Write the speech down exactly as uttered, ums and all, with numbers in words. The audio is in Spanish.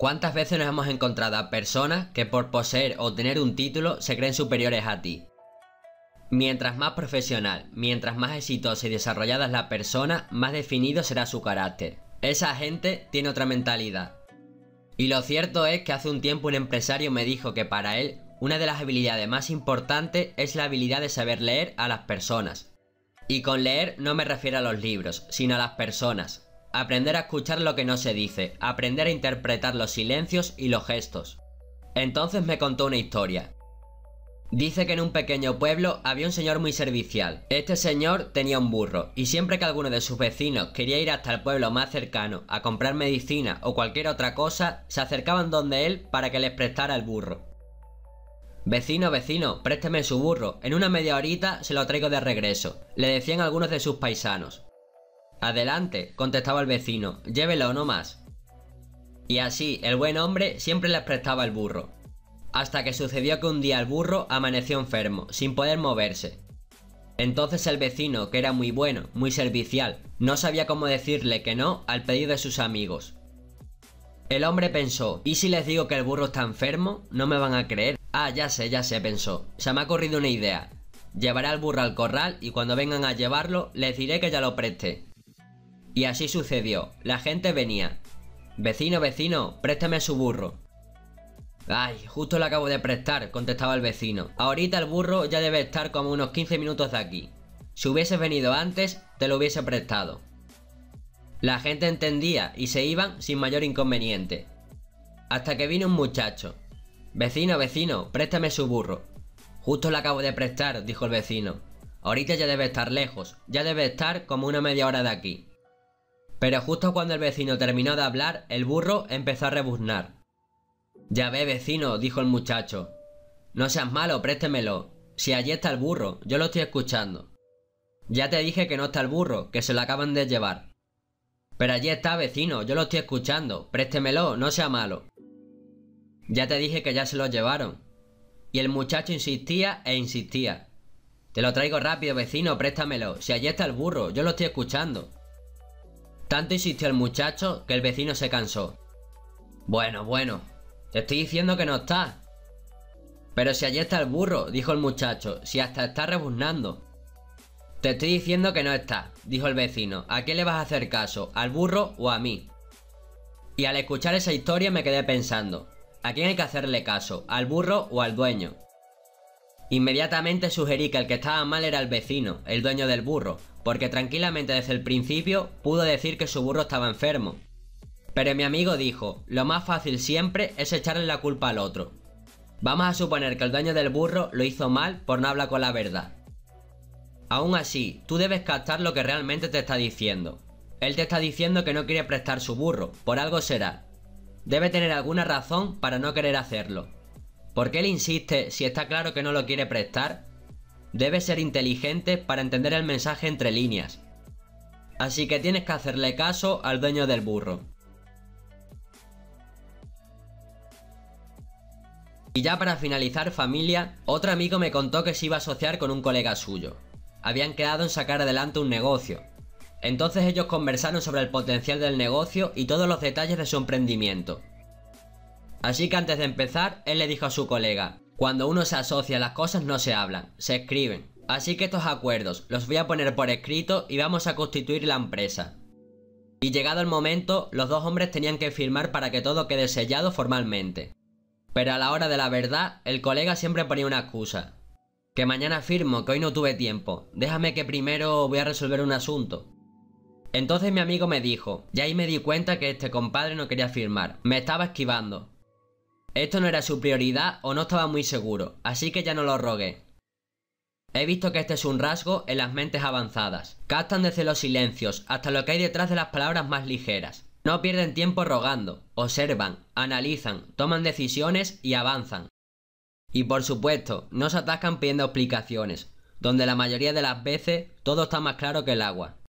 ¿Cuántas veces nos hemos encontrado a personas que por poseer o tener un título se creen superiores a ti? Mientras más profesional, mientras más exitosa y desarrollada es la persona, más definido será su carácter. Esa gente tiene otra mentalidad. Y lo cierto es que hace un tiempo un empresario me dijo que para él una de las habilidades más importantes es la habilidad de saber leer a las personas. Y con leer no me refiero a los libros, sino a las personas. Aprender a escuchar lo que no se dice, aprender a interpretar los silencios y los gestos. Entonces me contó una historia. Dice que en un pequeño pueblo había un señor muy servicial. Este señor tenía un burro y siempre que alguno de sus vecinos quería ir hasta el pueblo más cercano a comprar medicina o cualquier otra cosa, se acercaban donde él para que les prestara el burro. Vecino, vecino, présteme su burro, en una media horita se lo traigo de regreso, le decían algunos de sus paisanos. Adelante, contestaba el vecino, llévelo no más. Y así el buen hombre siempre les prestaba el burro. Hasta que sucedió que un día el burro amaneció enfermo, sin poder moverse. Entonces el vecino, que era muy bueno, muy servicial, no sabía cómo decirle que no al pedido de sus amigos. El hombre pensó, ¿y si les digo que el burro está enfermo? ¿No me van a creer? Ah, ya sé, ya sé, pensó. Se me ha ocurrido una idea. Llevaré al burro al corral y cuando vengan a llevarlo, les diré que ya lo presté. Y así sucedió. La gente venía. Vecino, vecino, préstame su burro. Ay, justo lo acabo de prestar, contestaba el vecino. Ahorita el burro ya debe estar como unos quince minutos de aquí. Si hubieses venido antes, te lo hubiese prestado. La gente entendía y se iban sin mayor inconveniente. Hasta que vino un muchacho. Vecino, vecino, préstame su burro. Justo lo acabo de prestar, dijo el vecino. Ahorita ya debe estar lejos, ya debe estar como una media hora de aquí. Pero justo cuando el vecino terminó de hablar, el burro empezó a rebuznar. Ya ve, vecino, dijo el muchacho. No seas malo, préstemelo. Si allí está el burro, yo lo estoy escuchando. Ya te dije que no está el burro, que se lo acaban de llevar. Pero allí está, vecino, yo lo estoy escuchando. Préstemelo, no sea malo. Ya te dije que ya se lo llevaron. Y el muchacho insistía e insistía. Te lo traigo rápido, vecino, préstamelo. Si allí está el burro, yo lo estoy escuchando. Tanto insistió el muchacho que el vecino se cansó. Bueno, bueno, te estoy diciendo que no está. Pero si allí está el burro, dijo el muchacho, si hasta está rebuznando. Te estoy diciendo que no está, dijo el vecino. ¿A quién le vas a hacer caso, al burro o a mí? Y al escuchar esa historia me quedé pensando, ¿a quién hay que hacerle caso, al burro o al dueño? Inmediatamente sugerí que el que estaba mal era el vecino, el dueño del burro, porque tranquilamente desde el principio pudo decir que su burro estaba enfermo. Pero mi amigo dijo, lo más fácil siempre es echarle la culpa al otro. Vamos a suponer que el dueño del burro lo hizo mal por no hablar con la verdad. Aún así, tú debes captar lo que realmente te está diciendo. Él te está diciendo que no quiere prestar su burro, por algo será. Debe tener alguna razón para no querer hacerlo. ¿Por qué él insiste si está claro que no lo quiere prestar? Debe ser inteligente para entender el mensaje entre líneas. Así que tienes que hacerle caso al dueño del burro. Y ya para finalizar, familia, otro amigo me contó que se iba a asociar con un colega suyo. Habían quedado en sacar adelante un negocio. Entonces ellos conversaron sobre el potencial del negocio y todos los detalles de su emprendimiento. Así que antes de empezar, él le dijo a su colega, cuando uno se asocia las cosas no se hablan, se escriben. Así que estos acuerdos los voy a poner por escrito y vamos a constituir la empresa. Y llegado el momento, los dos hombres tenían que firmar para que todo quede sellado formalmente. Pero a la hora de la verdad, el colega siempre ponía una excusa. Que mañana firmo, que hoy no tuve tiempo. Déjame que primero voy a resolver un asunto. Entonces mi amigo me dijo, y ahí me di cuenta que este compadre no quería firmar. Me estaba esquivando. Esto no era su prioridad o no estaba muy seguro, así que ya no lo rogué. He visto que este es un rasgo en las mentes avanzadas. Captan desde los silencios hasta lo que hay detrás de las palabras más ligeras. No pierden tiempo rogando, observan, analizan, toman decisiones y avanzan. Y por supuesto, no se atascan pidiendo explicaciones, donde la mayoría de las veces todo está más claro que el agua.